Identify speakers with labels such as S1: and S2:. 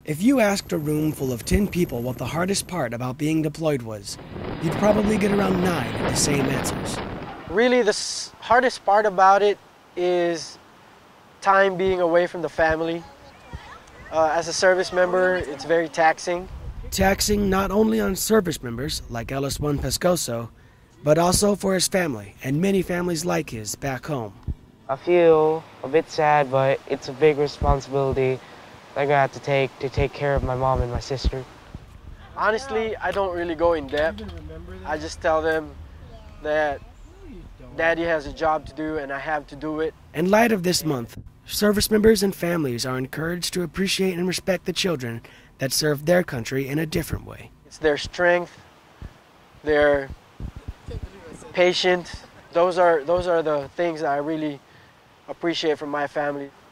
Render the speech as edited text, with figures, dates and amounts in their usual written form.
S1: If you asked a room full of 10 people what the hardest part about being deployed was, you'd probably get around 9 of the same answers.
S2: Really, the hardest part about it is time being away from the family. As a service member, it's very taxing.
S1: Taxing not only on service members like Ellis Juan Pescoso, but also for his family and many families like his back home.
S3: I feel a bit sad, but it's a big responsibility I'm gonna have to take care of my mom and my sister.
S2: Honestly, I don't really go in depth. I just tell them that Daddy has a job to do and I have to do it.
S1: In light of this month, service members and families are encouraged to appreciate and respect the children that serve their country in a different way.
S2: It's their strength, their patience. Those are the things that I really appreciate from my family.